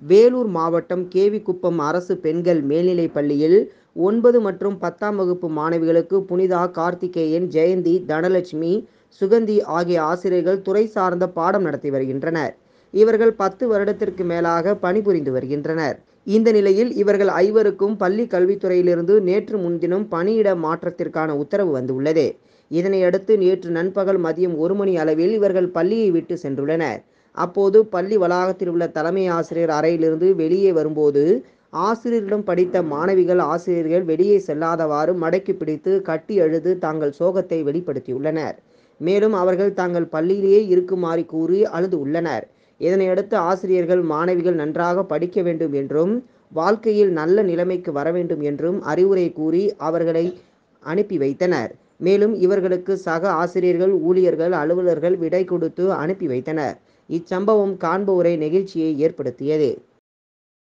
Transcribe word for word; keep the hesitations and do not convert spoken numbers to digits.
வேலூர் மாவட்டம் கேவிக்குப்பம் அரசு பெண்கள் மேல்நிலைப் பள்ளியில் ஒன்பது மற்றும் பத்தாம் வகுப்பு மாணவிகளுக்கு புனிதா, கார்த்திகேயன், ஜெயந்தி, தனலட்சுமி, சுகந்தி ஆகிய ஆசிரியர்கள் துறை சார்ந்த பாடம் நடத்தி வருகின்றனர். இவர்கள் பத்து வருடத்திற்கு மேலாக பணிபுரிந்து வருகின்றனர். இந்த நிலையில் இவர்கள் ஐவருக்கும் பள்ளி கல்வித்துறையிலிருந்து நேற்று முன்தினம் பணியிட மாற்றத்திற்கான உத்தரவு வந்துள்ளது. இதனையடுத்து நேற்று நண்பகல் மதியம் ஒரு மணி அளவில் இவர்கள் பள்ளியை விட்டு சென்றுள்ளனர். அப்போது பள்ளி வளாகத்தில் உள்ள தலைமை ஆசிரியர் அறையிலிருந்து வெளியே வரும்போது ஆசிரியரிடம் படித்த மாணவிகள் ஆசிரியர்கள் வெளியே செல்லாதவாறு மடக்கி பிடித்து கட்டி அழுது தங்கள் சோகத்தை வெளிப்படுத்தியுள்ளனர். மேலும் அவர்கள் தங்கள் பள்ளியிலேயே இருக்குமாறு கூறி அழுது உள்ளனர். இதனையடுத்து ஆசிரியர்கள் மாணவிகள் நன்றாக படிக்க வேண்டும் என்றும் வாழ்க்கையில் நல்ல நிலைமைக்கு வர வேண்டும் என்றும் அறிவுரை கூறி அவர்களை அனுப்பி வைத்தனர். மேலும் இவர்களுக்கு சக ஆசிரியர்கள், ஊழியர்கள், அலுவலர்கள் விடை கொடுத்து அனுப்பி வைத்தனர். இச்சம்பவம் காண்போரை நெகிழ்ச்சியை ஏற்படுத்தியது.